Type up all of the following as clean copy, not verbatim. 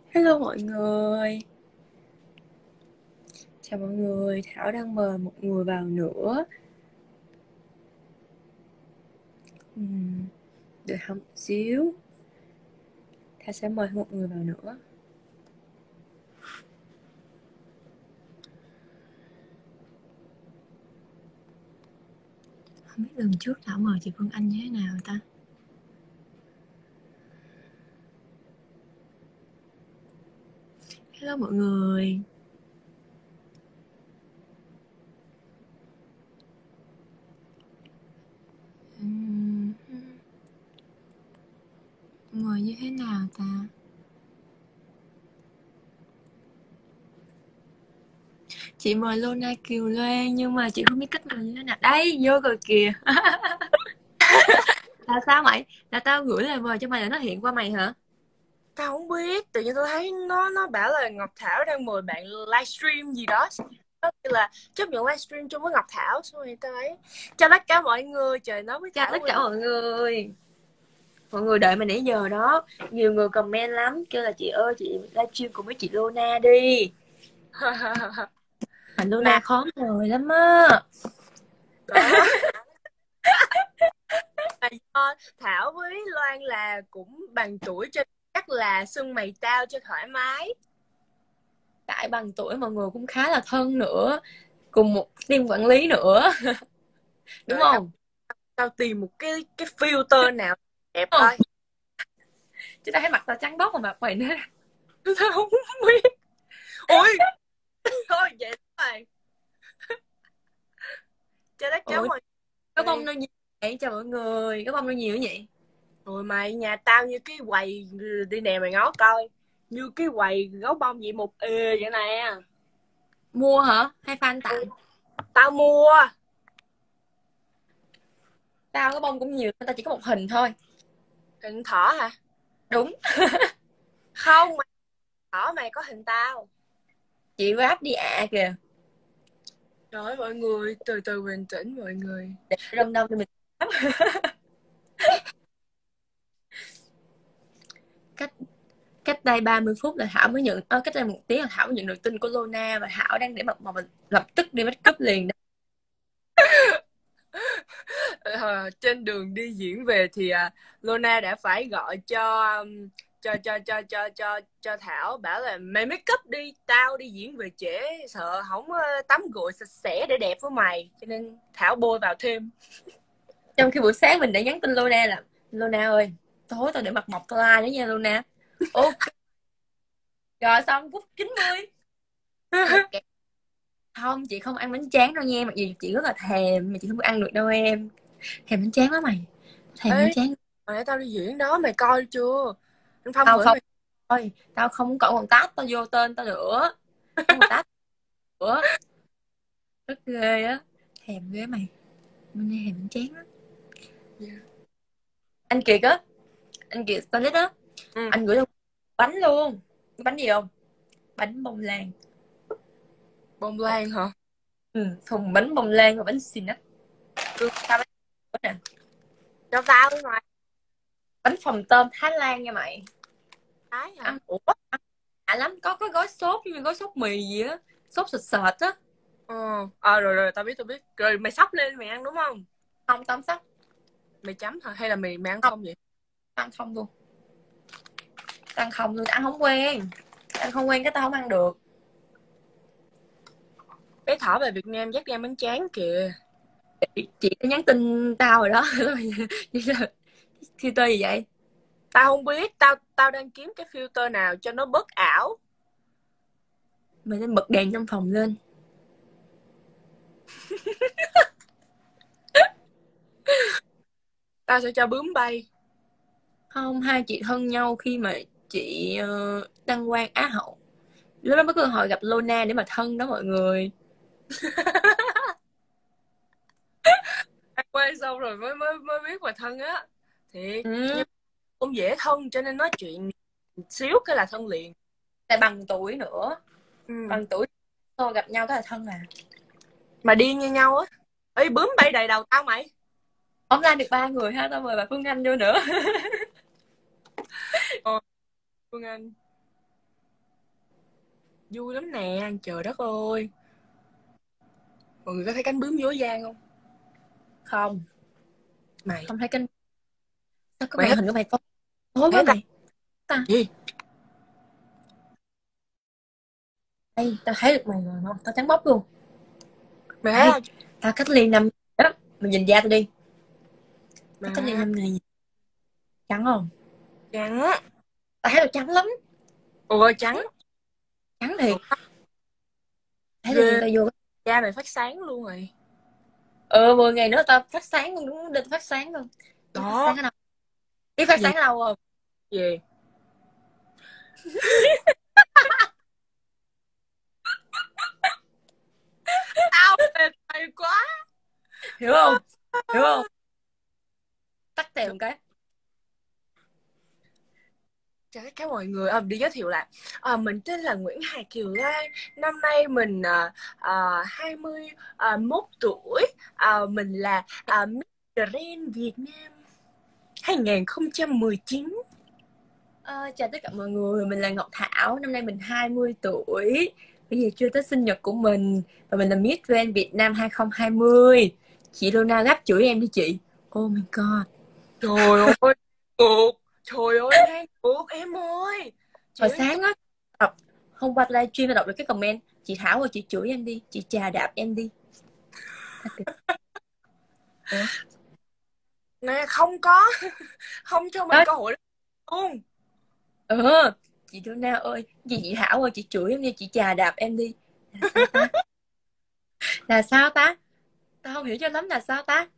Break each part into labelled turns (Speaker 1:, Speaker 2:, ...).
Speaker 1: Hello mọi người, chào mọi người, Thảo đang mời một người vào nữa. Đợi Thảo một xíu, Thảo sẽ mời một người vào nữa. Không biết lần trước Thảo mời chị Phương Anh như thế nào ta? Hello mọi người. Mời như thế nào ta? Chị mời Lona Kiều Loan nhưng mà chị không biết cách mời như thế nào. Đây, vô rồi kìa. Là sao mày? Là tao gửi lời mời cho mày là nó hiện qua mày hả?
Speaker 2: Tao không biết, tự nhiên tôi thấy nó bảo là Ngọc Thảo đang mời bạn livestream gì đó. Nó kêu là chấp nhận livestream chung với Ngọc Thảo. Xong rồi tao ấy cho tất cả mọi người, trời, nói với
Speaker 1: Chào
Speaker 2: Thảo
Speaker 1: tất
Speaker 2: quên.
Speaker 1: cả mọi người. Mọi người đợi mình nãy giờ đó. Nhiều người comment lắm, kêu là chị ơi chị livestream cùng với chị Luna đi. Mà Luna
Speaker 2: Nào
Speaker 1: khó mời lắm á.
Speaker 2: đó là do Thảo với Loan là cũng bằng tuổi, cho chắc là xưng mày tao cho thoải mái.
Speaker 1: Tại bằng tuổi mọi người cũng khá là thân nữa, cùng một team quản lý nữa. Đúng
Speaker 2: Đợi tao
Speaker 1: không?
Speaker 2: tao tìm một cái filter nào đẹp
Speaker 1: Đúng không?
Speaker 2: coi.
Speaker 1: Chứ tao thấy mặt tao trắng bóc mà mặt mày nữa.
Speaker 2: Tao không biết. Ui, thôi vậy thôi. Cho tất cả
Speaker 1: Ôi,
Speaker 2: mọi
Speaker 1: có bông
Speaker 2: người.
Speaker 1: nó nhiều vậy, chào mọi người. Có bông nó nhiều như vậy.
Speaker 2: Rồi mày, nhà tao như cái quầy, đi nè mày ngó coi, như cái quầy gấu bông vậy một vậy nè.
Speaker 1: Mua hả? Hay fan
Speaker 2: Ừ,
Speaker 1: tặng?
Speaker 2: tao mua.
Speaker 1: Tao có bông cũng nhiều, tao chỉ có một hình thôi.
Speaker 2: Hình thỏ hả?
Speaker 1: Đúng.
Speaker 2: Không mày, thỏ mày có hình tao.
Speaker 1: Chị ráp đi kìa.
Speaker 2: Trời ơi, mọi người từ từ bình tĩnh mọi người.
Speaker 1: Để đông đông cho mình. Cách cách đây 30 phút là Thảo mới nhận cách đây 1 tiếng là Thảo mới nhận được tin của Luna và Thảo đang để mặt mà mình lập tức đi make up liền.
Speaker 2: Trên đường đi diễn về thì Luna đã phải gọi cho Thảo, bảo là mày make up đi, tao đi diễn về trễ, sợ không tắm gội sạch sẽ để đẹp với mày, cho nên Thảo bôi vào thêm.
Speaker 1: Trong khi buổi sáng mình đã nhắn tin Luna là Luna ơi, tối tao để mặt mộc tao like nữa nha Luna. Ok. Rồi xong phút 90 một kẹo. Không, chị không ăn bánh tráng đâu nha, mặc dù chị rất là thèm mà chị không có ăn được đâu em. Thèm bánh tráng lắm mày. Thèm bánh
Speaker 2: Ê,
Speaker 1: tráng.
Speaker 2: hồi nãy tao đi diễn đó mày coi chưa? Anh Phong
Speaker 1: Tao
Speaker 2: gửi
Speaker 1: không
Speaker 2: mày.
Speaker 1: thôi, tao không có còn tát tao vô tên tao nữa. Không còn tát nữa. Rất ghê á. Thèm ghê mày. Hôm nay thèm bánh tráng á.
Speaker 2: Yeah.
Speaker 1: Anh Kiệt á, anh Kiệt Stylist á,
Speaker 2: Ừ.
Speaker 1: anh gửi tao bánh luôn. Bánh gì không? Bánh bông lan.
Speaker 2: Bông lan hả?
Speaker 1: Thùng bánh bông lan và bánh xì nách.
Speaker 2: Cứ
Speaker 1: Sao bánh nè?
Speaker 2: cho tao đi mày.
Speaker 1: Bánh phồng tôm Thái Lan nha mày.
Speaker 2: Thái hả?
Speaker 1: Ăn
Speaker 2: Ủa?
Speaker 1: lạ lắm, có gói sốt như gói sốt mì gì á, sốt sệt sệt á.
Speaker 2: Rồi rồi, tao biết rồi, mày xóc lên mày ăn đúng không?
Speaker 1: Không tóm sắc.
Speaker 2: Mày chấm hả, hay là mày ăn
Speaker 1: Không,
Speaker 2: không vậy?
Speaker 1: ăn không luôn. Ăn không luôn, ăn không quen. Ăn không quen cái tao không ăn được.
Speaker 2: Bé thỏ về Việt Nam dắt đi ăn bánh tráng kìa.
Speaker 1: Chị có nhắn tin tao rồi đó. Thì tơi gì vậy?
Speaker 2: Tao không biết, tao tao đang kiếm cái filter nào cho nó bớt ảo.
Speaker 1: Mày nên bật đèn trong phòng lên.
Speaker 2: Tao sẽ cho bướm bay.
Speaker 1: Không, hai chị thân nhau khi mà chị đăng quang Á hậu. Lúc đó mới có cơ hội gặp Lona để mà thân đó mọi người.
Speaker 2: Quay xong rồi mới mới mới biết mà thân á. Thiệt,
Speaker 1: Ừ,
Speaker 2: nhưng cũng dễ thân, cho nên nói chuyện xíu cái là thân liền.
Speaker 1: tại bằng tuổi nữa.
Speaker 2: Ừ.
Speaker 1: Bằng tuổi thôi gặp nhau cái là thân à.
Speaker 2: Mà điên như nhau á. Ê, bướm bay đầy đầu tao mày.
Speaker 1: Online được 3 người ha, tao mời bà Phương Anh vô nữa.
Speaker 2: Ờ, Phương Anh. Vui lắm nè, trời đất ơi. Mọi người có thấy cánh bướm dối gian không?
Speaker 1: Không,
Speaker 2: Mày,
Speaker 1: không thấy kênh. Sao có
Speaker 2: mày
Speaker 1: màn
Speaker 2: hết,
Speaker 1: hình của mày tối tối quá
Speaker 2: hết ta.
Speaker 1: mày? Ta
Speaker 2: Gì?
Speaker 1: đây, tao thấy được mày rồi không, tao trắng bóc luôn.
Speaker 2: Mày thấy
Speaker 1: Đây,
Speaker 2: không?
Speaker 1: tao cách ly 5 ngày đó, mày nhìn da tao đi. Tao cách ly
Speaker 2: Mà
Speaker 1: 5 ngày, trắng không?
Speaker 2: trắng.
Speaker 1: Tao thấy tao trắng lắm,
Speaker 2: Ôi trắng.
Speaker 1: trắng
Speaker 2: Ủa,
Speaker 1: thiệt. Thấy tự nhiên
Speaker 2: ghê,
Speaker 1: tao vô.
Speaker 2: da mày phát sáng luôn rồi.
Speaker 1: 10 ngày nữa tao phát sáng luôn, đúng định phát sáng luôn. Biết phát
Speaker 2: Đó.
Speaker 1: sáng ở đâu? Biết phát
Speaker 2: Gì?
Speaker 1: sáng ở đâu không?
Speaker 2: Gì? Tao mệt mày quá.
Speaker 1: Hiểu không? Hiểu không? Tắt tiền một cái.
Speaker 2: Chào tất cả mọi người, đi giới thiệu là mình tên là Nguyễn Hà Kiều Lan. Năm nay mình 21 tuổi. Mình là Miss Grand Việt Nam 2019.
Speaker 1: Chào tất cả mọi người, mình là Ngọc Thảo, năm nay mình 20 tuổi. Bây giờ chưa tới sinh nhật của mình. Và mình là Miss Grand Việt Nam 2020. Chị Luna gấp chửi em đi chị. Oh my god.
Speaker 2: Trời ơi, ngược. Trời ơi, ngang ngược em ơi. Chị
Speaker 1: Hồi
Speaker 2: ơi,
Speaker 1: sáng á, hôm qua livestream tôi đọc được cái comment. Chị Thảo ơi, chị chửi em đi, chị chà đạp em đi. Ủa?
Speaker 2: nè không có, không cho mình
Speaker 1: Đó,
Speaker 2: cơ hội luôn.
Speaker 1: chị Luna ơi, chị Thảo ơi, chị chửi em đi, chị chà đạp em đi. Là sao ta? Là sao ta? Tao không hiểu cho lắm là sao ta?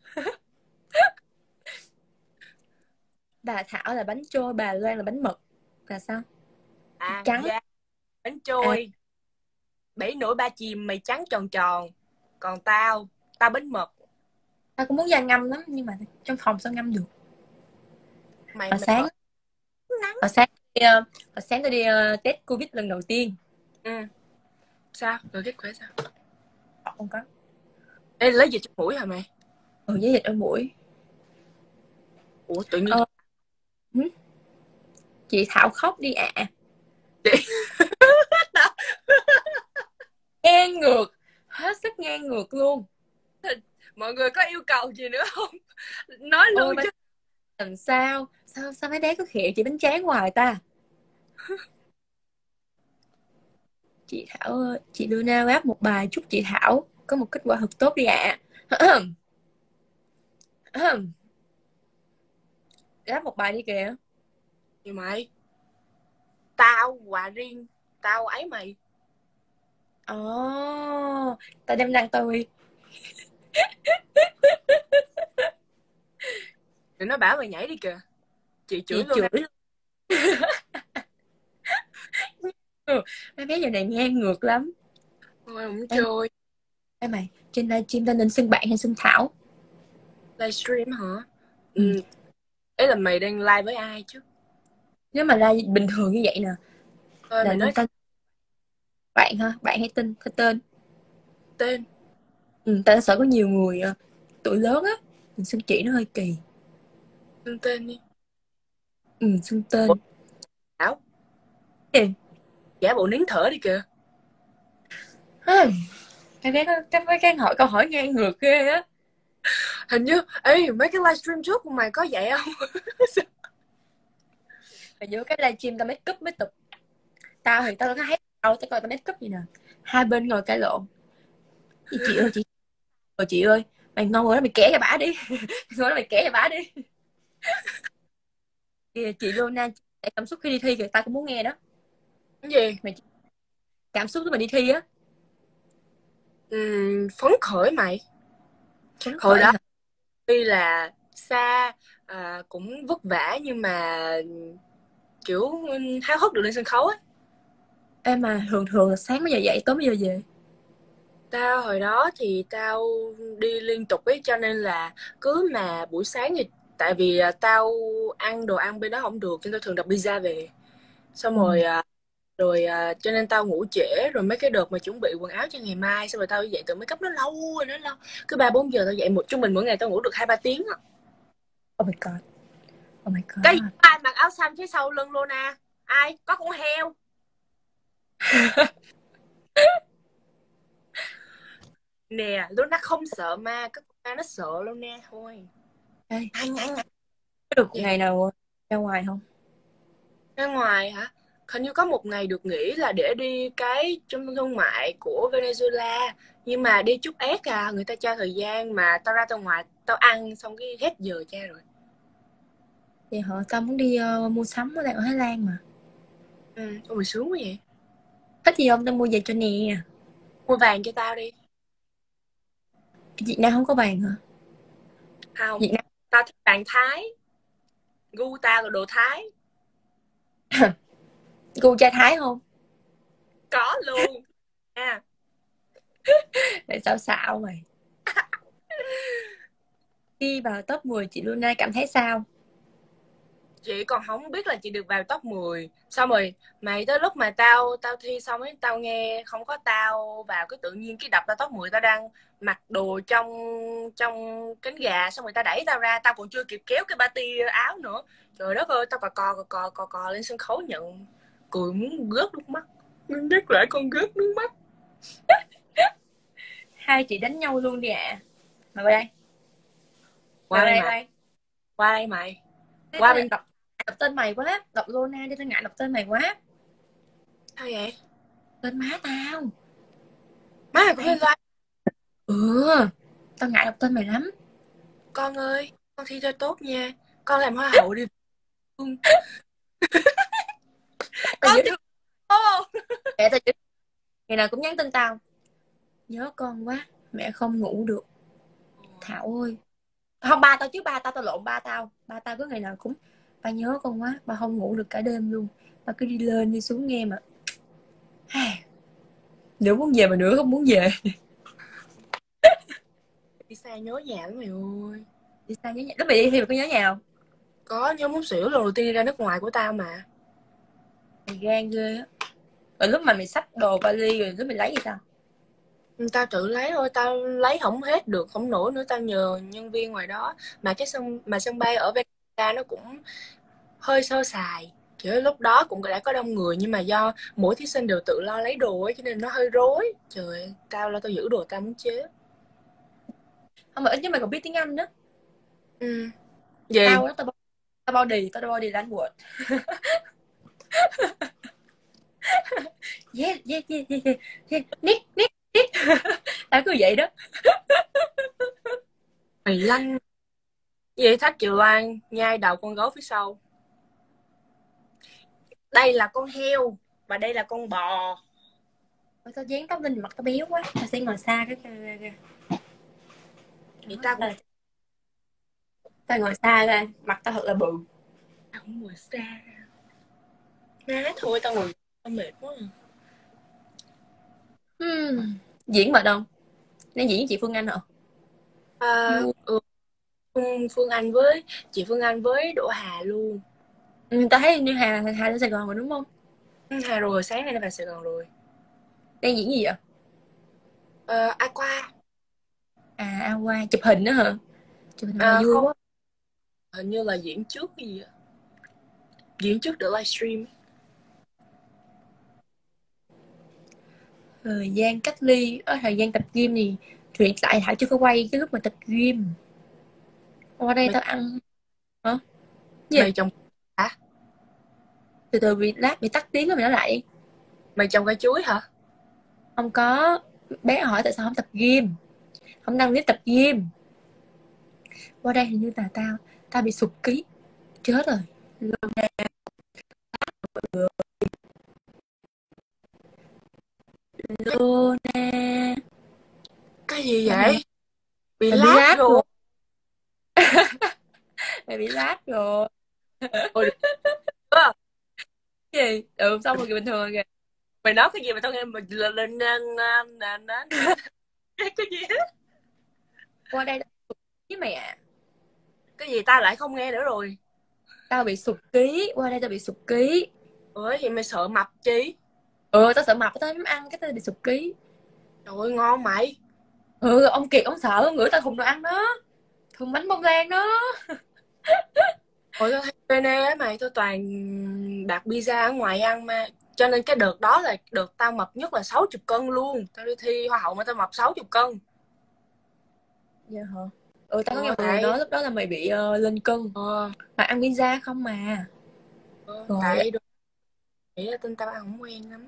Speaker 1: Bà Thảo là bánh trôi, bà Loan là bánh mật. Là sao? Trắng.
Speaker 2: Da bánh
Speaker 1: À,
Speaker 2: trôi, 7 nổi 3 chìm, mày trắng tròn tròn. Còn tao bánh mật.
Speaker 1: tao cũng muốn ra ngâm lắm nhưng mà trong phòng sao ngâm được.
Speaker 2: Mày
Speaker 1: Hồi
Speaker 2: mày
Speaker 1: sáng
Speaker 2: có nắng.
Speaker 1: hồi sáng hồi sáng tôi đi test covid lần đầu tiên.
Speaker 2: Ừ, sao rồi kết quả sao?
Speaker 1: Không có.
Speaker 2: Ê, lấy gì trong mũi hả mày?
Speaker 1: Với dịch ở mũi.
Speaker 2: Ủa tự nhiên
Speaker 1: ờ, chị Thảo khóc đi ạ.
Speaker 2: chị
Speaker 1: Ngang ngược, hết sức ngang ngược luôn.
Speaker 2: mọi người có yêu cầu gì nữa không? Nói
Speaker 1: Ôi
Speaker 2: luôn
Speaker 1: bánh,
Speaker 2: chứ.
Speaker 1: làm sao mấy bé cứ khịa chị bánh tráng hoài ta. Chị Thảo ơi, chị Luna ráp một bài chúc chị Thảo có một kết quả thật tốt đi ạ. Ráp một bài đi kìa.
Speaker 2: Thì mày, tao quà riêng, tao ấy mày.
Speaker 1: Ồ, tao đem đăng tôi.
Speaker 2: Thì nó bảo mày nhảy đi kìa. Chị chửi
Speaker 1: Chị
Speaker 2: luôn
Speaker 1: chửi
Speaker 2: nè.
Speaker 1: luôn. Mấy bé giờ này ngang ngược lắm.
Speaker 2: Ôi không
Speaker 1: Em,
Speaker 2: chơi.
Speaker 1: em mày, trên livestream ta nên xưng bạn hay xưng Thảo?
Speaker 2: Livestream hả?
Speaker 1: Ừ.
Speaker 2: Ừ. Ấy là mày đang live với ai chứ?
Speaker 1: Nếu mà live bình thường như vậy nè,
Speaker 2: Thôi
Speaker 1: là
Speaker 2: mày nói
Speaker 1: nên ta bạn ha, bạn hay tin hay tên.
Speaker 2: tên.
Speaker 1: Ừ, ta sợ có nhiều người tuổi lớn á, mình xưng chị nó hơi kỳ.
Speaker 2: Tên tên đi.
Speaker 1: Ừ, xưng
Speaker 2: Ủa,
Speaker 1: tên.
Speaker 2: Thảo,
Speaker 1: Ê,
Speaker 2: giả bộ nín thở đi kìa.
Speaker 1: mấy bé cái hỏi câu hỏi ngang ngược ghê á.
Speaker 2: Hình như, ê, mấy cái livestream trước của mày có vậy không?
Speaker 1: Và vô cái livestream ta make up mới tục. Tao thì tao đâu có thấy đâu, tao coi tao make up gì nè, hai bên ngồi cãi lộn. Chị ơi chị, chị ơi mày ngon rồi đó, mày kể cho bả đi. Ngon đó, mày kể cho bả đi. Kìa chị Luna để cảm xúc khi đi thi kìa, tao cũng muốn nghe đó.
Speaker 2: Cái gì?
Speaker 1: Mày cảm xúc lúc mà đi thi á.
Speaker 2: Phấn khởi mày.
Speaker 1: Phấn
Speaker 2: Hồi
Speaker 1: khởi
Speaker 2: đó
Speaker 1: hả?
Speaker 2: tuy là xa, cũng vất vả nhưng mà kiểu háo hức được lên sân khấu ấy.
Speaker 1: Em mà thường thường là sáng mấy giờ dậy, tối mấy giờ về?
Speaker 2: Tao hồi đó thì tao đi liên tục ấy, cho nên là cứ mà buổi sáng thì tại vì tao ăn đồ ăn bên đó không được cho nên tao thường đặt pizza về. Xong
Speaker 1: Ừ.
Speaker 2: rồi cho nên tao ngủ trễ, rồi mấy cái đợt mà chuẩn bị quần áo cho ngày mai, xong rồi tao dậy từ make up nó lâu rồi, nó lâu. Cứ 3-4 giờ tao dậy, một trung bình mỗi ngày tao ngủ được 2-3 tiếng á.
Speaker 1: Oh my god. Oh my
Speaker 2: Cái gì
Speaker 1: god.
Speaker 2: ai mặc áo xanh phía sau lưng luôn à? Ai? Có con heo. Nè, Luna không sợ ma, cái con ma nó sợ Luna thôi.
Speaker 1: Ê,
Speaker 2: Anh
Speaker 1: có được ngày nào ra ngoài không?
Speaker 2: ra ngoài hả? Hình như có một ngày được nghỉ là để đi cái trung tâm thương mại của Venezuela. Nhưng mà đi chút ép à, người ta cho thời gian mà tao ra tao ngoài, tao ăn xong cái hết giờ cha rồi.
Speaker 1: Thì họ tao muốn đi mua sắm ở đây ở Thái Lan mà.
Speaker 2: Ôi mày sướng quá vậy.
Speaker 1: Thích gì không? Tao mua về cho nè.
Speaker 2: Mua vàng cho tao đi.
Speaker 1: Việt Nam không có bàn hả?
Speaker 2: Không,
Speaker 1: Việt Nam
Speaker 2: tao thích vàng Thái. Gu tao là đồ Thái.
Speaker 1: gu trai Thái không?
Speaker 2: Có luôn. À,
Speaker 1: Để xạo xạo mày. Đi vào top 10 chị Luna cảm thấy sao?
Speaker 2: chị còn không biết là chị được vào top 10. Xong rồi mày tới lúc mà tao thi xong ấy, tao nghe không có tao vào, cái tự nhiên cái đập tao top 10, tao đang mặc đồ trong trong cánh gà, xong rồi tao đẩy tao ra, tao còn chưa kịp kéo cái ba ti áo nữa. Trời đất ơi, tao cò lên sân khấu nhận, cười muốn rớt nước mắt. Muốn biết lại con rớt nước mắt.
Speaker 1: Hai chị đánh nhau luôn đi ạ. Mày qua đây.
Speaker 2: Qua đây
Speaker 1: Mày
Speaker 2: mày,
Speaker 1: đây.
Speaker 2: qua đây mày, qua
Speaker 1: Qua
Speaker 2: bên.
Speaker 1: đọc tên mày quá. Đọc Luna đi, tao ngại đọc tên mày quá.
Speaker 2: Sao vậy?
Speaker 1: Tên má tao.
Speaker 2: Má mày cũng lên live.
Speaker 1: Ừ, tao ngại đọc tên mày lắm.
Speaker 2: Con ơi, con thi cho tốt nha, con làm hoa hậu đi.
Speaker 1: Tao
Speaker 2: Con
Speaker 1: nhớ
Speaker 2: thi tốt không?
Speaker 1: mẹ tao nhớ. Ngày nào cũng nhắn tin tao. Nhớ con quá, mẹ không ngủ được. Thảo ơi. Không, ba tao chứ, tao lộn ba tao. Ba tao cứ ngày nào cũng ba nhớ con quá, ba không ngủ được cả đêm luôn. Ba cứ đi lên đi xuống nghe mà. Nửa muốn về mà nửa không muốn về.
Speaker 2: Đi xa nhớ nhà lắm mày ơi.
Speaker 1: Đi sao nhớ nhà? Lúc mày đi thì mày có nhớ nhà không?
Speaker 2: Có, nhớ muốn xỉu, lần đầu tiên đi ra nước ngoài của tao mà.
Speaker 1: Mày gan ghê á. Rồi lúc mà mày xách đồ vali rồi lúc mày lấy gì sao?
Speaker 2: Tao tự lấy thôi, tao lấy không hết được, không nổi nữa, tao nhờ nhân viên ngoài đó. Mà cái sân bay ở Venezuela nó cũng hơi sơ sài. Kiểu lúc đó cũng đã có đông người, nhưng mà do mỗi thí sinh đều tự lo lấy đồ ấy, cho nên nó hơi rối. Trời, tao giữ đồ tao muốn chế.
Speaker 1: Không, mà ít nhất mày còn biết tiếng Anh đó.
Speaker 2: Gì?
Speaker 1: Tao đó, tao body language. Yeah, yeah, yeah, yeah, yeah, yeah. Nick, Nick, Nick. Tao cứ vậy đó.
Speaker 2: Mày lanh. Vậy Thách Kiều Loan nhai đầu con gấu phía sau. Đây là con heo và đây là con bò.
Speaker 1: Ôi, tao dán tóc lên mặt tao béo quá. Tao sẽ ngồi xa cái kìa.
Speaker 2: Thì tao cũng
Speaker 1: Tao ngồi xa ra, mặt tao thật là bự.
Speaker 2: ngồi xa. Má thôi, tao ngồi, tao mệt quá.
Speaker 1: Diễn mà đâu? Đang diễn với chị Phương Anh hả?
Speaker 2: Phương Anh với chị Phương Anh với Đỗ Hà luôn.
Speaker 1: Tao thấy như Hà lên Sài Gòn rồi đúng không?
Speaker 2: Hà rồi, sáng nay đã vào Sài Gòn rồi.
Speaker 1: Đang diễn gì vậy?
Speaker 2: Aqua.
Speaker 1: Qua chụp hình nữa hả? Chụp hình mà vui
Speaker 2: Không,
Speaker 1: quá.
Speaker 2: hình như là diễn trước cái gì á. Diễn trước được livestream.
Speaker 1: Thời gian cách ly, thời gian tập gym thì Thuyện lại Thảo chưa có quay cái lúc mà tập gym. Qua đây
Speaker 2: Mày,
Speaker 1: tao ăn. Hả? Gì?
Speaker 2: mày trồng hả?
Speaker 1: Từ từ bị tắt tiếng rồi mày nói lại đi.
Speaker 2: Mày trồng cây chuối hả?
Speaker 1: Không có. Bé hỏi tại sao không tập gym, không đăng clip tập gym. Qua đây hình như là tao bị sụt ký. Chết rồi. Luna.
Speaker 2: Cái gì vậy? Bị
Speaker 1: Mày bị
Speaker 2: lát
Speaker 1: lát
Speaker 2: rồi.
Speaker 1: rồi. Mày bị lát rồi.
Speaker 2: Ôi, được.
Speaker 1: Gì? Xong rồi bình thường rồi kìa.
Speaker 2: Mày nói cái gì mà tao nghe mình lên cái gì á?
Speaker 1: Qua đây với mày à.
Speaker 2: Cái gì tao lại không nghe nữa rồi.
Speaker 1: Tao bị sụt ký. Qua đây tao bị sụt ký.
Speaker 2: Ủa thì mày sợ mập chi?
Speaker 1: Tao sợ mập, tao dám ăn cái tao bị sụt ký.
Speaker 2: Trời ơi, ngon mày.
Speaker 1: Ông Kiệt ông sợ ngửi tao thùng đồ ăn đó, thùng bánh bông lan đó.
Speaker 2: Ôi tao thấy bên á mày, tôi toàn đặt pizza ở ngoài ăn mà. Cho nên cái đợt đó là đợt tao mập nhất là 60 cân luôn. Tao đi thi hoa hậu mà tao mập 60 cân.
Speaker 1: Dạ hả? Ừ, tao có nghe mọi người
Speaker 2: Tại
Speaker 1: nói lúc đó là mày bị lên cân.
Speaker 2: ờ,
Speaker 1: Mà ăn pizza không mà. Rồi,
Speaker 2: tại đồ nghĩ là tin tao ăn không quen lắm.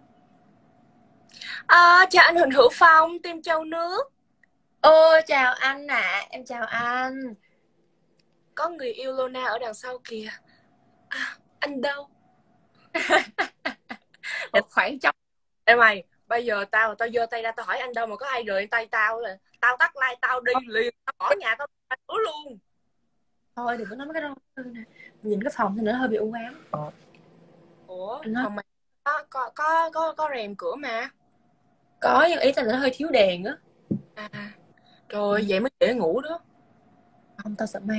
Speaker 2: Chào anh Huỳnh Hữu Phong, team Châu Nước.
Speaker 1: ô chào anh ạ, em chào anh.
Speaker 2: Có người yêu Lona ở đằng sau kìa. Anh đâu?
Speaker 1: Một khoảng trống.
Speaker 2: Ê mày, bây giờ tao giơ tay ra tao hỏi anh đâu mà có ai rời tay tao là tao tắt like tao đi liền, tao bỏ nhà tao nữa luôn.
Speaker 1: Thôi đừng có nói mấy cái đó. Nhìn cái phòng thì nó hơi bị u ám.
Speaker 2: Ủa,
Speaker 1: Anh nói
Speaker 2: phòng mày có rèm cửa mà.
Speaker 1: có, nhưng ý là nó hơi thiếu đèn á.
Speaker 2: À, rồi vậy mới dễ ngủ đó.
Speaker 1: Không, tao sợ ma.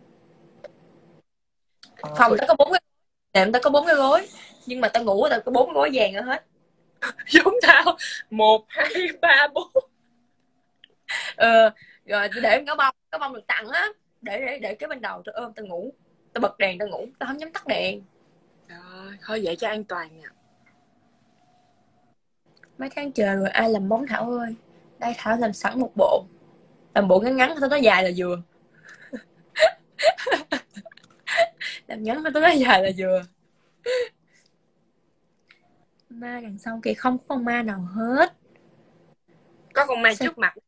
Speaker 1: Phòng tao có 4 cái nệm, tao có 4 cái gối, nhưng mà tao ngủ tao có 4 cái gối vàng ở hết.
Speaker 2: Giống tao 1, 2, 3, 4.
Speaker 1: Ờ, rồi tôi để có bông được tặng á, để cái bên đầu, tôi ôm tao ngủ, tao bật đèn tao ngủ, tao không dám tắt đèn.
Speaker 2: Trời, thôi vậy cho an toàn nha.
Speaker 1: Mấy tháng trời rồi ai làm món Thảo ơi. Đây Thảo làm sẵn một bộ, làm bộ ngắn ngắn thôi, nó dài là vừa. Làm ngắn thôi, nó dài là vừa. Ma đằng sau kìa, không có con ma nào hết.
Speaker 2: Có con ma
Speaker 1: Sao
Speaker 2: trước mặt.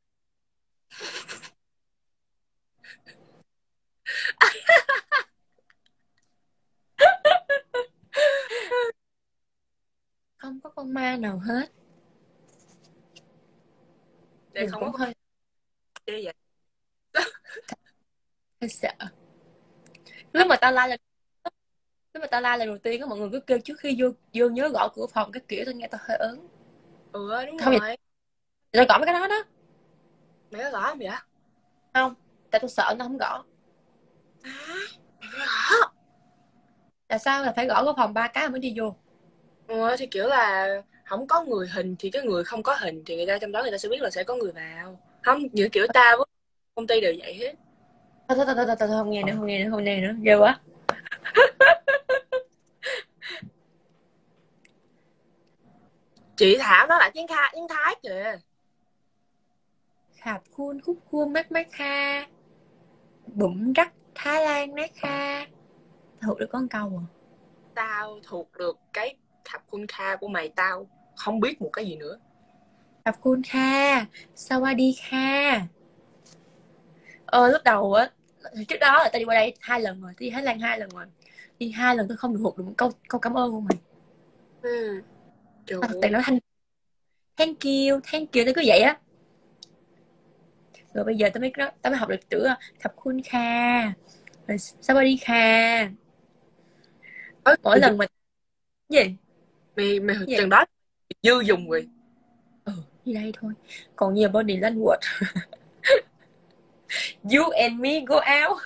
Speaker 1: không có con ma nào hết.
Speaker 2: Để
Speaker 1: Nhìn
Speaker 2: không có
Speaker 1: cũng
Speaker 2: con
Speaker 1: hơi
Speaker 2: ma vậy.
Speaker 1: hơi sợ. Lúc mà tao la lần đầu tiên á, mọi người cứ kêu trước khi vô nhớ gõ cửa phòng cái kiểu, tao nghe tao hơi ớn.
Speaker 2: Đúng
Speaker 1: Không,
Speaker 2: rồi.
Speaker 1: tao gõ mấy cái đó đó.
Speaker 2: Mày có gõ không vậy?
Speaker 1: Không, tại tao sợ tao không gõ.
Speaker 2: À, mày phải gõ.
Speaker 1: Tại sao là phải gõ cửa phòng 3 cái mới đi vô?
Speaker 2: Thì kiểu là không có người hình thì cái người không có hình thì người ta trong đó người ta sẽ biết là sẽ có người vào. Không, như kiểu tao với công ty đều vậy hết.
Speaker 1: Thôi, không nghe nữa, không nghe nữa, ghê quá.
Speaker 2: Chị Thảo nó là tiếng Thái kìa.
Speaker 1: Khạp khuôn khúc khuôn mát mát kha, bụng rắc Thái Lan nát kha. Thuộc được con câu à?
Speaker 2: Tao thuộc được cái thập khuôn kha của mày, tao không biết một cái gì nữa.
Speaker 1: Khạp khuôn kha, sawadee kha. Lúc đầu á, trước đó là tao đi qua đây 2 lần rồi, tao đi Thái Lan 2 lần rồi. Đi 2 lần tôi không được thuộc được một câu cảm ơn của mày.
Speaker 2: Ừ. Trời
Speaker 1: Tao toàn
Speaker 2: ơi.
Speaker 1: nói thank you, tao cứ vậy á. Rồi bây giờ tao mới học được chữ thập khuôn kha, rồi sawadee kha. Mỗi lần mà gì
Speaker 2: Mày
Speaker 1: gì
Speaker 2: chừng đó dư dùng rồi.
Speaker 1: như đây thôi, còn nhiều body language. You and me go out.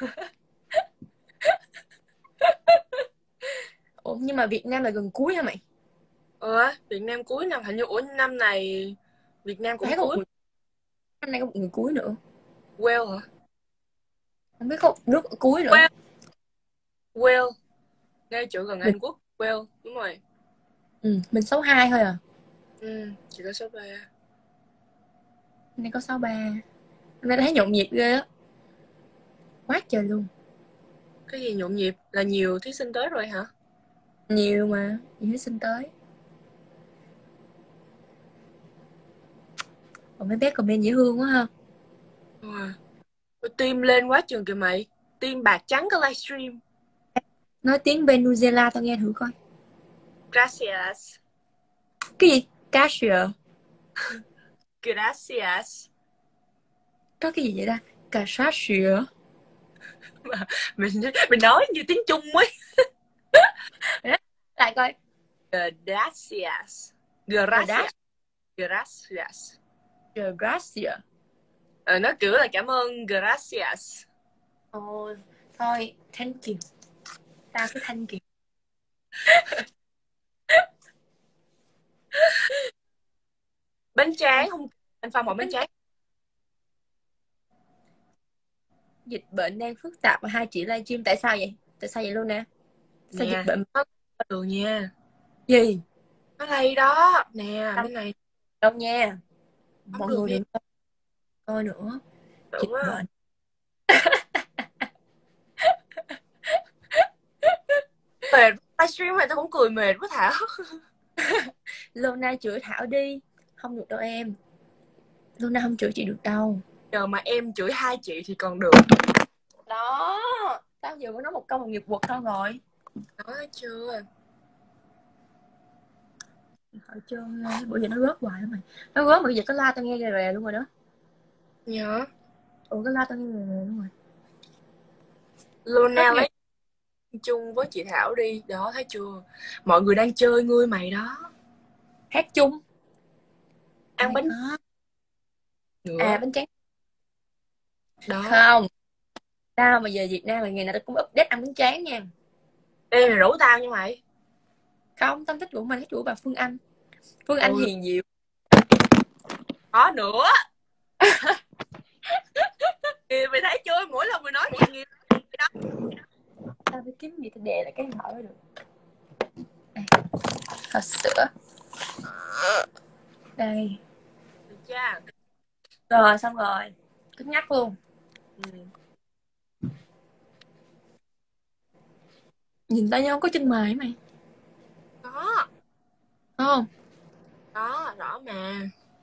Speaker 1: Ủa, nhưng mà Việt Nam là gần cuối hả mày?
Speaker 2: Việt Nam cuối năm hình như năm này Việt Nam cũng
Speaker 1: Thấy có một
Speaker 2: cuối.
Speaker 1: người, năm nay có một người cuối nữa.
Speaker 2: Well hả?
Speaker 1: Không biết có một nước ở cuối nữa.
Speaker 2: Well, well. Ngay chỗ gần
Speaker 1: mình
Speaker 2: Anh Quốc. Well, đúng rồi.
Speaker 1: mình 62 thôi à.
Speaker 2: Chỉ có số 3.
Speaker 1: Hôm nay có 63. Hôm nay thấy nhộn nhịp ghê á, quá trời luôn.
Speaker 2: Cái gì nhộn nhịp là nhiều thí sinh tới rồi hả?
Speaker 1: Nhiều mà, nhiều thí sinh tới. Còn mấy bé comment dễ thương quá ha.
Speaker 2: Wow. Tim lên quá trường kìa mày. Tim bạc trắng có livestream.
Speaker 1: Nói tiếng Venezuela tao nghe thử coi.
Speaker 2: Gracias.
Speaker 1: Cái gì? Cashier.
Speaker 2: Gracias.
Speaker 1: Có cái gì vậy ta? Cashier.
Speaker 2: Mình nói như tiếng Trung ấy.
Speaker 1: Lại coi.
Speaker 2: Gracias. Gracias. Gracias.
Speaker 1: Gracias.
Speaker 2: Nó kiểu là cảm ơn. Gracias.
Speaker 1: Thôi, thank you. Tao cứ thank you.
Speaker 2: Bánh tráng không? Anh Phong hỏi bánh tráng.
Speaker 1: Dịch bệnh đang phức tạp mà hai chị livestream, tại sao vậy? Tại sao vậy luôn nè? Sao dịch
Speaker 2: Nè,
Speaker 1: bệnh?
Speaker 2: nó được nha.
Speaker 1: Gì?
Speaker 2: Nó lây đó. Nè,
Speaker 1: Đâu,
Speaker 2: mấy này
Speaker 1: đâu nha.
Speaker 2: không
Speaker 1: Mọi
Speaker 2: được
Speaker 1: người
Speaker 2: nha.
Speaker 1: đừng coi nữa.
Speaker 2: Đúng
Speaker 1: Dịch
Speaker 2: á.
Speaker 1: bệnh.
Speaker 2: Mệt, livestream này tao cũng cười mệt quá Thảo.
Speaker 1: Luna chửi Thảo đi. Không được đâu em. Luna không chửi chị được đâu.
Speaker 2: Giờ mà em chửi hai chị thì còn được.
Speaker 1: Đó. Tao vừa mới nói một câu một nghiệp quật thôi rồi.
Speaker 2: Nói chưa?
Speaker 1: Hỏi trơn bữa giờ nó rớt hoài đó mày. Nó rớt mà bây giờ có la tao nghe rè rè luôn rồi đó.
Speaker 2: Nhớ.
Speaker 1: Có la tao nghe rè rè luôn rồi.
Speaker 2: Luna lấy chung với chị Thảo đi. Đó, thấy chưa? Mọi người đang chơi ngươi mày đó.
Speaker 1: Hát chung.
Speaker 2: Ăn bánh nữa.
Speaker 1: Bánh tráng.
Speaker 2: Đó.
Speaker 1: Không. Tao mà về Việt Nam là ngày nào tao cũng update ăn bánh tráng nha.
Speaker 2: Ê, mày rủ tao nha mày.
Speaker 1: Không, tao thích rủ mày, thích rủ bà Phương Anh. Phương Anh hiền diệu.
Speaker 2: Có nữa. Thì mày thấy chưa? Mỗi lần mày nói chuyện nghiệp đó.
Speaker 1: Tao phải kiếm gì tao đè lại cái hỏi mới được. Hộp sữa. Đây.
Speaker 2: Được chưa?
Speaker 1: Rồi, xong rồi. Cứng nhắc luôn. Nhìn tao nhau có chân mày mày.
Speaker 2: Có.
Speaker 1: Không?
Speaker 2: Đó, rõ mà.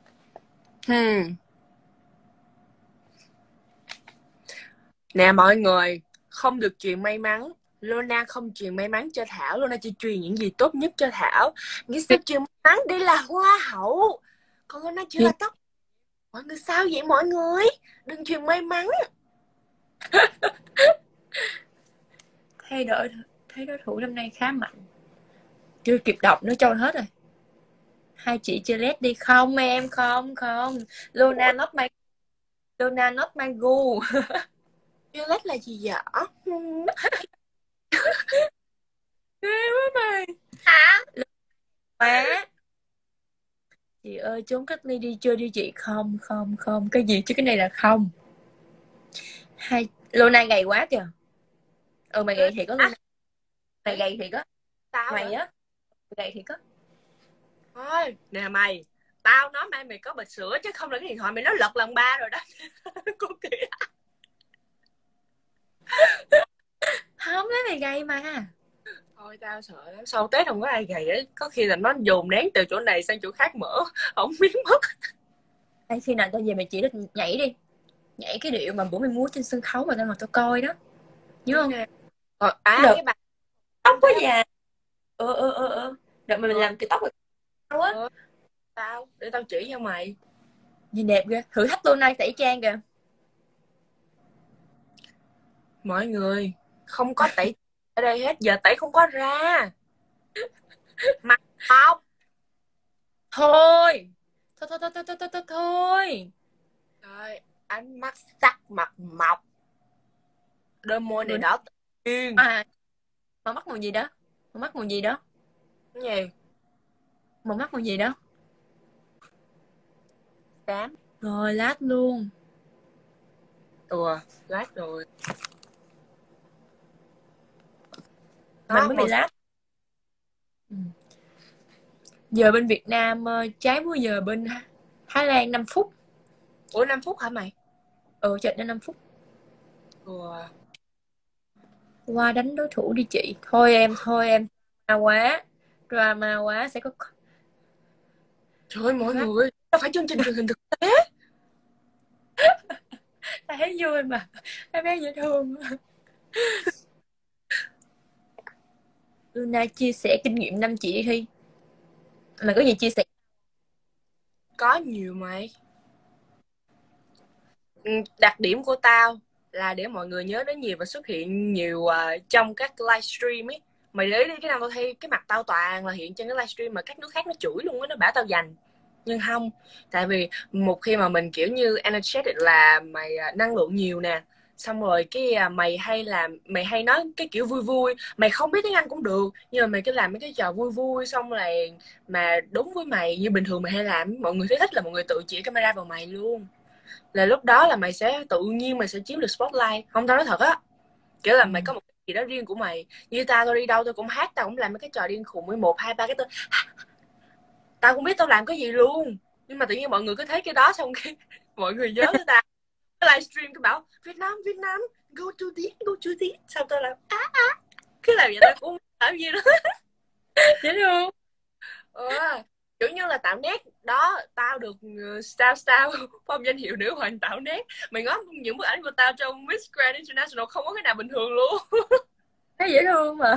Speaker 2: Nè mọi người, không được truyền may mắn. Luna không truyền may mắn cho Thảo. Luna chỉ truyền những gì tốt nhất cho Thảo. Nghĩ sao truyền may mắn đây là hoa hậu. Còn Luna chỉ là tóc. Mọi người sao vậy mọi người? Đừng truyền may mắn.
Speaker 1: Thấy đối thủ năm nay khá mạnh. Chưa kịp đọc nữa trôi hết rồi. Hai chị chơi led đi. Không em, không. Luna not my gu.
Speaker 2: Violet là gì vậy?
Speaker 1: Ghê quá mày. Hả? Má. Chị ơi trốn cách ly đi chơi đi chị. Không. Cái gì chứ cái này là không. Luna gầy quá kìa. Mày gầy thiệt có Luna. Mày gầy thiệt á. Mày á. Gầy thiệt á.
Speaker 2: Thôi, nè mày. Tao nói mày có bịch sữa chứ không là cái điện thoại mày nó lật lần 3 rồi đó. Cô kìa.
Speaker 1: Không lấy mày gầy mà.
Speaker 2: Thôi tao sợ lắm. Sau Tết không có ai gầy ấy. Có khi là nó dồn nén từ chỗ này sang chỗ khác mở. Không biến mất.
Speaker 1: Đây, khi nào tao về mày chỉ được nhảy đi. Nhảy cái điệu mà bữa mày múa trên sân khấu mà tao coi đó. Nhớ không?
Speaker 2: Cái bà
Speaker 1: tóc có già. Đợt mà mình làm cái tóc tao á.
Speaker 2: Tao, để tao chỉ cho mày.
Speaker 1: Nhìn đẹp ghê. Thử thách luôn nay tẩy trang kìa.
Speaker 2: Mọi người, không có tẩy ở đây hết. Giờ tẩy không có ra. Mặt không.
Speaker 1: Thôi.
Speaker 2: Trời, ánh mắt sắc mặt mọc. Đôi môi này đỏ tiên.
Speaker 1: Màu mắt màu gì đó? Cái gì? Màu mắt màu gì đó?
Speaker 2: Xám.
Speaker 1: Rồi lát luôn.
Speaker 2: Lát rồi.
Speaker 1: Mình mới bị lát. Giờ bên Việt Nam trái múi giờ bên Thái Lan 5 phút.
Speaker 2: Ủa 5 phút hả mày?
Speaker 1: Chợt đến 5 phút. Qua đánh đối thủ đi chị. Thôi em. Drama quá sẽ có.
Speaker 2: Trời ơi mọi người, nó phải chương trình truyền hình thực tế.
Speaker 1: Ta thấy vui mà. Em bé dễ thương. Luna chia sẻ kinh nghiệm 5 chị đi Thi. Mày có gì chia sẻ?
Speaker 2: Có nhiều mày. Đặc điểm của tao là để mọi người nhớ đến nhiều và xuất hiện nhiều trong các livestream ấy. Mày để đi cái nào tao thấy cái mặt tao toàn là hiện trên cái livestream mà các nước khác nó chửi luôn á, nó bảo tao dành. Nhưng không, tại vì một khi mà mình kiểu như energetic là mày năng lượng nhiều nè, xong rồi cái mày hay nói cái kiểu vui vui, mày không biết tiếng Anh cũng được nhưng mà mày cứ làm mấy cái trò vui vui, xong rồi mà đúng với mày như bình thường mày hay làm, mọi người thấy thích là mọi người tự chỉ camera vào mày luôn, là lúc đó là mày sẽ tự nhiên mày sẽ chiếm được spotlight. Không, tao nói thật á, kiểu là mày có một cái gì đó riêng của mày. Như tao đi đâu tôi cũng hát, tao cũng làm mấy cái trò điên khùng với 1, 2, 3 cái tao không biết tao làm cái gì luôn, nhưng mà tự nhiên mọi người cứ thấy cái đó xong cái mọi người nhớ tới tao. cái livestream cái bảo Việt Nam go to this, xong tôi làm cái làm vậy, ta cũng không làm gì đó.
Speaker 1: Dễ thương.
Speaker 2: Kiểu như là tạo nét đó, tao được Style phong danh hiệu nữ hoàng tạo nét. Mày ngó những bức ảnh của tao trong Miss Grand International không có cái nào bình thường luôn.
Speaker 1: Thấy dễ thương mà.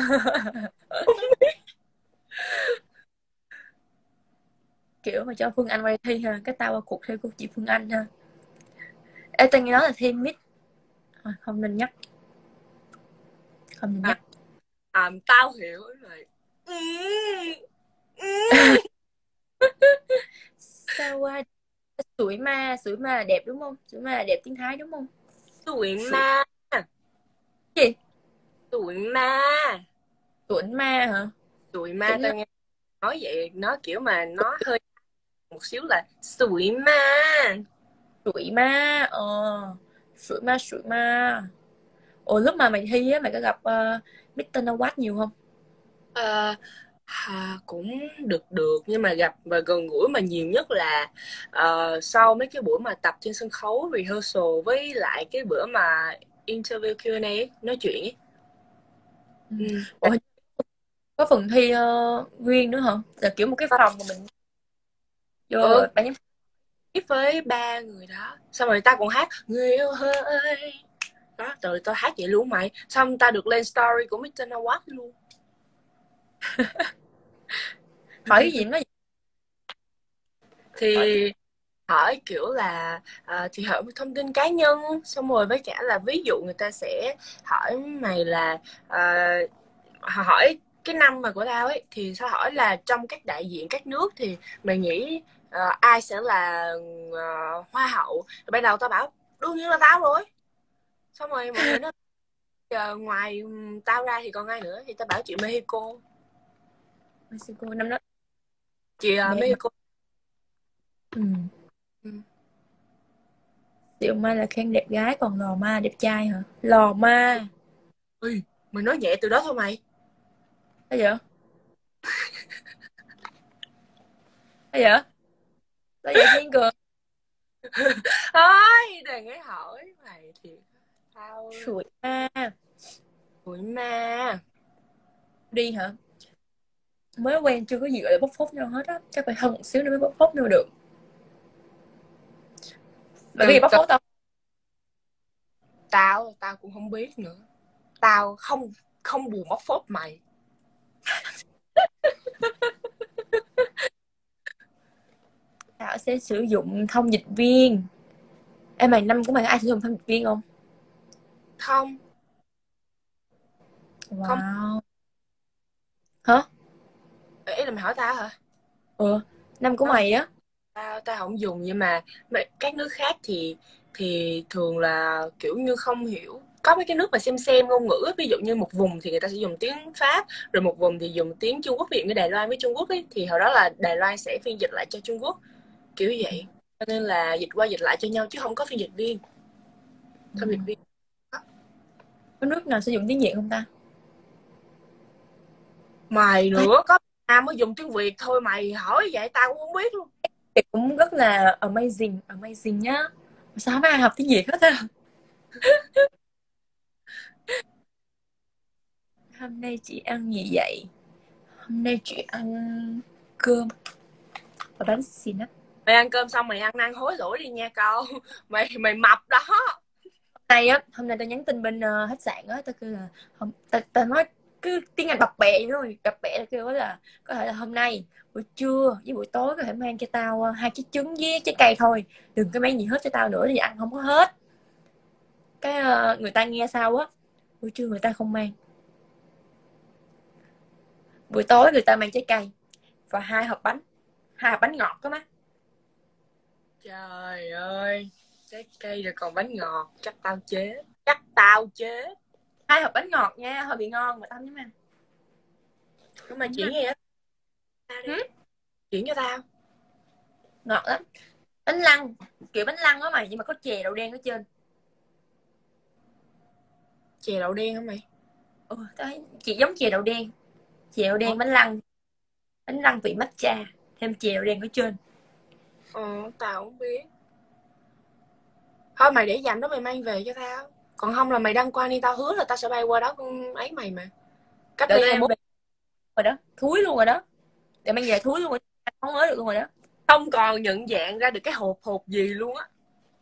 Speaker 1: Kiểu mà cho Phương Anh quay thi ha, cái tao qua cuộc thi của chị Phương Anh ha. Ê, tao nghe nói là thi Miss không nên nhắc, không nên nhắc.
Speaker 2: Tao hiểu rồi.
Speaker 1: Sao qua sủi ma là đẹp đúng không? Sủi ma là đẹp tiếng Thái đúng không?
Speaker 2: Tuổi
Speaker 1: Sủi
Speaker 2: ma.
Speaker 1: gì?
Speaker 2: Tuổi ma.
Speaker 1: Sủi ma hả?
Speaker 2: Tuổi ma,
Speaker 1: Tưởng
Speaker 2: tao
Speaker 1: là
Speaker 2: nghe nói vậy, nó kiểu mà nó hơi một xíu là tuổi ma.
Speaker 1: sủi ma. Sủi ma. Ủa lúc mà mày thi á, mày có gặp Mr. Nawat nhiều không?
Speaker 2: Ờ, cũng được được, nhưng mà gặp và gần gũi mà nhiều nhất là sau mấy cái buổi mà tập trên sân khấu rehearsal, với lại cái bữa mà interview Q&A ấy, nói chuyện ấy.
Speaker 1: Ừ.
Speaker 2: Ừ.
Speaker 1: Ủa có phần thi riêng nữa hả? Là kiểu một cái phòng mà mình vô
Speaker 2: Ừ,
Speaker 1: rồi ban giám
Speaker 2: biết với ba người đó, xong rồi ta còn hát người yêu ơi đó, rồi tao hát vậy luôn mày, xong ta được lên story của Mr. Nawat luôn.
Speaker 1: hỏi cái gì nó hỏi
Speaker 2: Thì hỏi kiểu là thì hỏi thông tin cá nhân, xong rồi với cả là ví dụ người ta sẽ hỏi mày là hỏi cái năm mà của tao ấy, thì sẽ hỏi là trong các đại diện các nước thì mày nghĩ ai sẽ là hoa hậu. Rồi ban đầu tao bảo đương nhiên là tao rồi, xong rồi mọi người nói giờ ngoài tao ra thì còn ai nữa, thì tao bảo chị Mexico.
Speaker 1: Mexico năm đó
Speaker 2: Chị
Speaker 1: đẹp mà.
Speaker 2: Mexico.
Speaker 1: Ừ.
Speaker 2: Ừ.
Speaker 1: Điệu ma là khen đẹp gái còn lò ma đẹp trai hả? Lò ma.
Speaker 2: Ui, mày nói nhẹ từ đó thôi mày.
Speaker 1: Cái gì vậy? Cái gì vậy? Sao vậy Thiên Cường?
Speaker 2: Thôi đừng ấy hỏi mày thì tao
Speaker 1: Sủi ma.
Speaker 2: tuổi ma.
Speaker 1: Đi hả? Mới quen chưa có gì gọi là bốc phốt nhau hết á. Chắc phải hơn một xíu nữa mới bốc phốt nhau được. Mà cái
Speaker 2: từ
Speaker 1: gì bốc
Speaker 2: từ
Speaker 1: phốt tao?
Speaker 2: tao tao cũng không biết nữa, tao không không buồn móc phốt mày.
Speaker 1: Tao sẽ sử dụng thông dịch viên. Ê mày năm của mày có ai sử dụng thông dịch viên không?
Speaker 2: Không, không.
Speaker 1: Wow. Hả?
Speaker 2: Ý là mày hỏi tao hả?
Speaker 1: Ừ. Năm của
Speaker 2: Không,
Speaker 1: mày á.
Speaker 2: tao không dùng, nhưng mà các nước khác thì thường là kiểu như không hiểu. Có mấy cái nước mà xem ngôn ngữ, ví dụ như một vùng thì người ta sẽ dùng tiếng Pháp, rồi một vùng thì dùng tiếng Trung Quốc, ví dụ như Đài Loan với Trung Quốc ấy, thì hồi đó là Đài Loan sẽ phiên dịch lại cho Trung Quốc, kiểu vậy. Cho nên là dịch qua dịch lại cho nhau chứ không có phiên dịch viên.
Speaker 1: Ừ.
Speaker 2: Thông dịch viên.
Speaker 1: Có nước nào sử dụng tiếng Việt không ta?
Speaker 2: Mày
Speaker 1: Ê,
Speaker 2: nữa, có Nam mới dùng tiếng Việt thôi, mày hỏi vậy tao cũng không biết luôn.
Speaker 1: thì cũng rất là amazing nhá. Sao không ai học tiếng Việt hết á? Hôm nay chị ăn gì vậy? Hôm nay chị ăn cơm và bánh xì nách.
Speaker 2: Mày ăn cơm xong mày ăn năn hối lỗi đi nha con. Mày mập đó.
Speaker 1: Hôm nay tao nhắn tin bên khách sạn á, tao kêu là không, tao nói cứ tiếng Anh bập bẹ thôi, bập bẹ là kêu là có thể là hôm nay buổi trưa với buổi tối có thể mang cho tao 2 trái trứng với trái cây thôi, đừng có mang gì hết cho tao nữa thì ăn không có hết. Cái người ta nghe sao á, buổi trưa người ta không mang, buổi tối người ta mang trái cây và 2 hộp bánh ngọt cơ má.
Speaker 2: Trời ơi, trái cây rồi còn bánh ngọt, chắc tao chết. Chắc tao chết.
Speaker 1: 2 hộp bánh ngọt nha, hơi bị ngon mà tao dám ăn.
Speaker 2: Nhưng mà
Speaker 1: Dám
Speaker 2: chỉ
Speaker 1: ăn.
Speaker 2: nghe tao đi.
Speaker 1: Ừ,
Speaker 2: Chuyển cho tao.
Speaker 1: ngọt lắm. Bánh lăng, kiểu bánh lăng á mày, nhưng mà có chè đậu đen ở trên.
Speaker 2: Chè đậu đen hả mày?
Speaker 1: Tao thấy chị giống chè đậu đen. Chè đậu
Speaker 2: Ủa?
Speaker 1: đen bánh lăng vị matcha, thêm chè đậu đen ở trên.
Speaker 2: Ờ, tao không biết. Thôi mày để dành đó mày mang về cho tao. Còn không là mày đăng qua đi, tao hứa là tao sẽ bay qua đó con ấy mày mà. Cách
Speaker 1: Đợi
Speaker 2: ly
Speaker 1: tao đem
Speaker 2: 21.
Speaker 1: về rồi đó, thúi luôn rồi đó. Để mang về thúi luôn rồi, không ới được luôn rồi đó.
Speaker 2: Không còn nhận dạng ra được cái hộp hộp gì luôn á.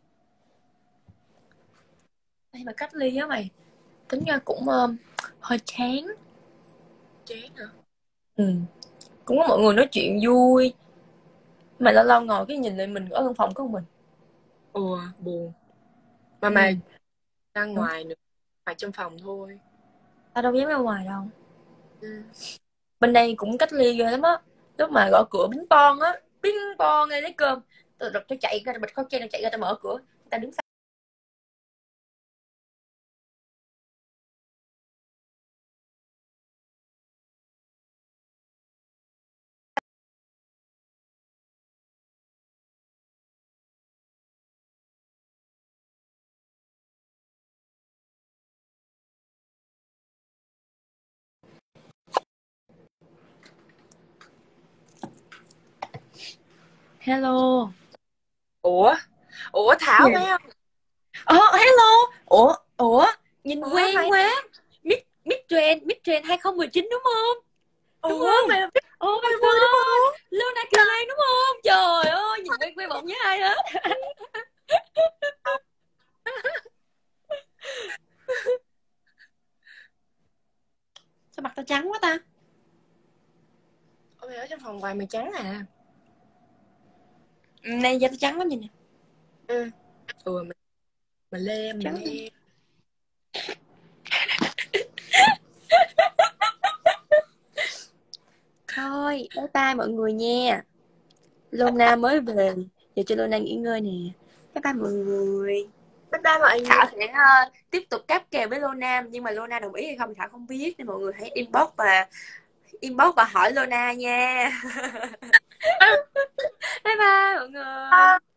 Speaker 1: Ê, mà cách ly á mày, tính ra cũng hơi chán.
Speaker 2: Chán hả?
Speaker 1: Ừ. Cũng có mọi người nói chuyện vui, mà lâu lâu ngồi cái nhìn lại mình ở văn phòng của mình.
Speaker 2: Buồn. Mà
Speaker 1: Ừ.
Speaker 2: mày ra ngoài nữa, phải trong phòng thôi.
Speaker 1: Tao đâu dám ra ngoài đâu.
Speaker 2: Ừ.
Speaker 1: Bên đây cũng cách ly ghê lắm á. Lúc mà gõ cửa bing bon á, bing bon ngay lấy cơm, tao chạy ra, bịch khẩu trang, tao chạy ra, tao mở cửa, tao đứng. Hello.
Speaker 2: Ủa? Ủa Thảo
Speaker 1: Gì?
Speaker 2: phải không?
Speaker 1: Hello. Ủa, nhìn
Speaker 2: Ủa
Speaker 1: quen
Speaker 2: mày?
Speaker 1: quá. Mid-trend 2019 đúng không? Đúng
Speaker 2: Ủa
Speaker 1: không?
Speaker 2: mày là biết
Speaker 1: Oh my
Speaker 2: mày vui đúng
Speaker 1: god.
Speaker 2: không?
Speaker 1: Luna Kiều Lan đúng không? Trời ơi, nhìn quen quen bỗng nhớ ai hết. Sao mặt tao trắng quá ta?
Speaker 2: Ủa mày ở trong phòng hoài mày trắng à?
Speaker 1: Này da tao trắng lắm nhìn nè.
Speaker 2: Ừ. Mày lên mày
Speaker 1: Trắng.
Speaker 2: lên.
Speaker 1: Thôi, bye bye mọi người nha. Luna mới về, giờ cho Luna nghỉ ngơi nè. Bye bye mọi người.
Speaker 2: Bye bye mọi người.
Speaker 1: Thảo sẽ tiếp tục cáp kèo với Luna, nhưng mà Luna đồng ý hay không Thảo không biết, nên mọi người hãy inbox và hỏi Luna nha. Bye bye mọi người.